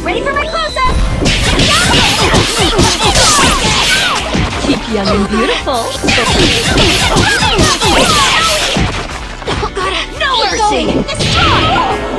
Ready for my close-up! Keep young and beautiful. No mercy! Destroy!